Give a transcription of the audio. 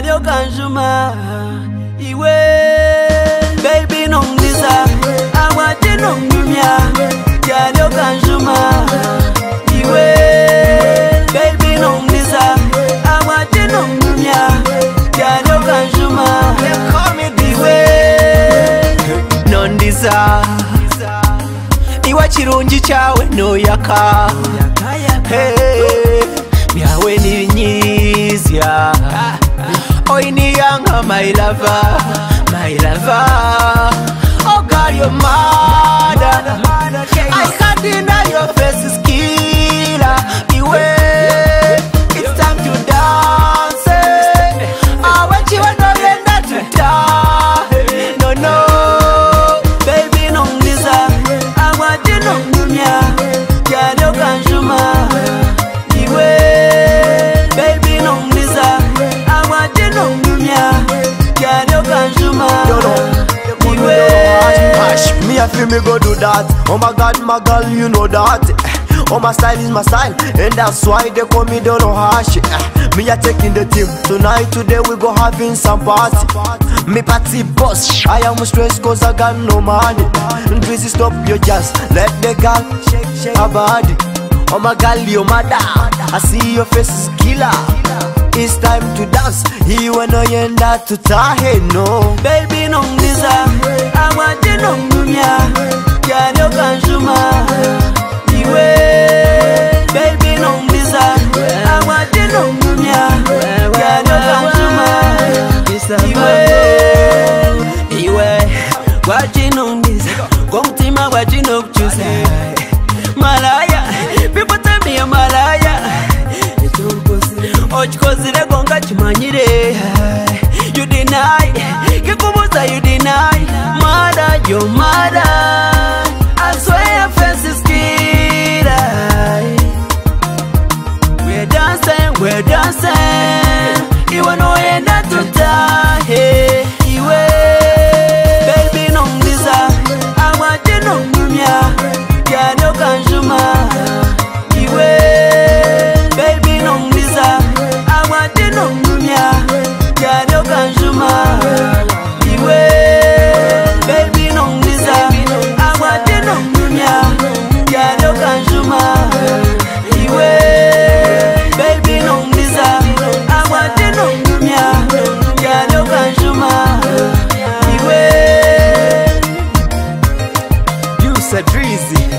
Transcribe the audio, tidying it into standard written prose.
Kyalyo kanjuma iwe baby nongiza amwate nongumya Kyalyo kanjuma iwe baby nongiza amwate nongumya Kyalyo kanjuma iwe nondiza iwa chirungi chawe noyaka Miawe ninyizya Oini yanga my lover Oh God you're mad I can't deny your face is killer Iwe It's time to dance I want you and I to die No Baby nongiza I want you nongumya Kyalyo kanjuma Baby nongiza amwate nongumya Kyalyo kanjuma Me I feel me go do that. Oh my God, my girl, you know that. Oh my style is my style, and that's why they call me the Hash. Me I taking the team tonight. Today we go having some party. Me party boss. I am stressed cause I got no money. Drizzy stop your jazz. Let the girl shake her body. Oh my girl, you mad. I see your face is killer. It's time to dance. Iwe no yenda tutahe no. Baby nongiza amwate nongumya Kyalyo kanjuma iwe baby nongiza amwate nongumya Kyalyo kanjuma iwe wachinongiza Gomtima wachinokuchuza Malaya people tell me you're malaya Ochikozire gonga chimanyire You deny Kikubuza you deny Mother, you're mother I swear your face is killer We're dancing Iwe no yenda tutahe Iwe Baby nongiza amwate nongumya Kyalyo kanjuma Iwe Baby nongiza amwate nongumya Kyalyo kanjuma Iwe Baby nongiza amwate nongumya Kyalyo kanjuma Iwe Baby nongiza amwate nongumya Kyalyo kanjuma Iwe You said Drizzy.